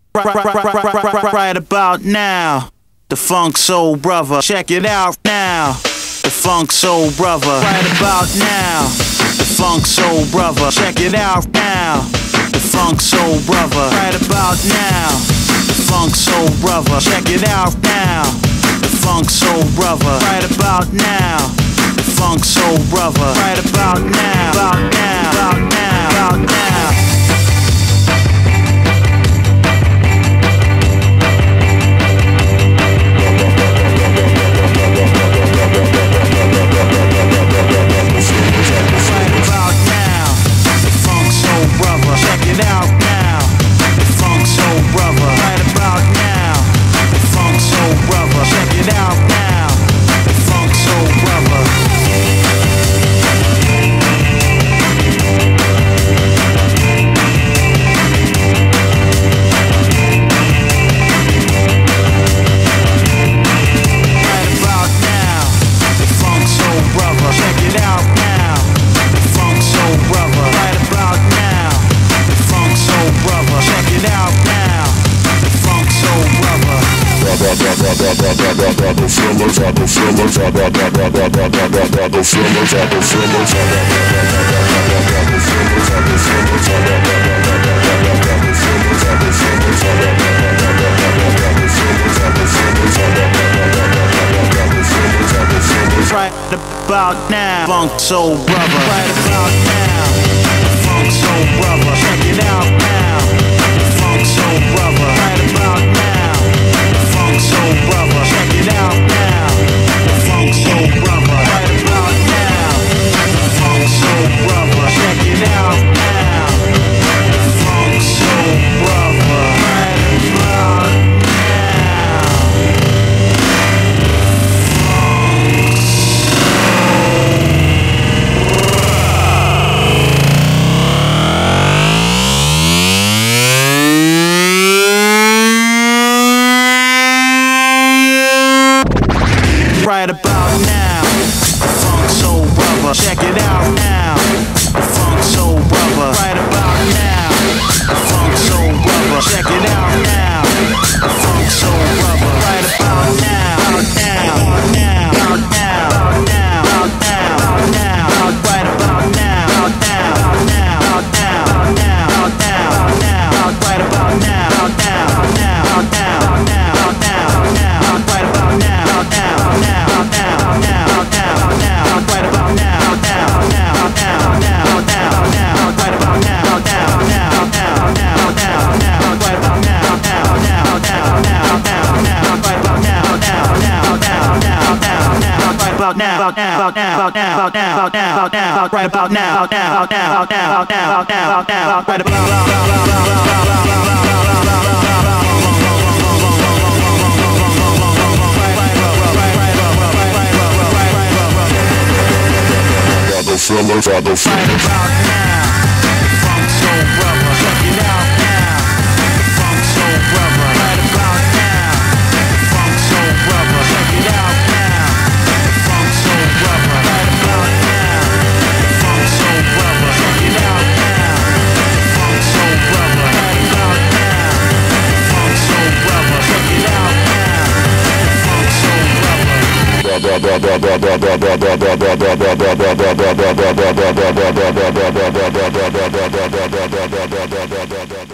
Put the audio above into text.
Right about now, the Funk Soul Brother. Check it out now, the Funk Soul Brother. Right about now, the Funk Soul Brother. Check it out now, the Funk Soul Brother. Right about now, the Funk Soul Brother. Check it out now, the Funk Soul Brother. Right about now, the Funk Soul Brother. Right about now, about now, about now, about now. Right about now, Funk Soul Brother. Right about now, Funk Soul Brother. Check it out now, Funk Soul Brother. Right about now, Funk Soul Brother. Check it out now, Funk Soul Brother. Right about now, Funk Soul Brother. Check it out now, Funk Soul Brother. Right about now. Right about now, Funk Soul Brother. Check it out now, Funk Soul Brother. Right about now, Funk Soul Brother. Check it out now, Funk Soul Brother. Right about now, out now, out now, out now, out now, out now, out now, right about now, out now, out now, out now, out now, out now, out now, out right about now, out now, out now, out now, out now, out now, out now, out right about now, out now, out now. About now, about now, about now, about now, about now, about now, about now, right about now, about now, about now, about now, about now, about now, about now, right about now, Funk Soul Brother. Check it out now, Funk Soul Brother. Right about now, Funk Soul Brother. Check it out now, Funk Soul Brother. Right about now, Funk Soul Brother. Check it out now, Funk Soul Brother. Right about now, Funk Soul Brother. Check it out now, Funk Soul Brother.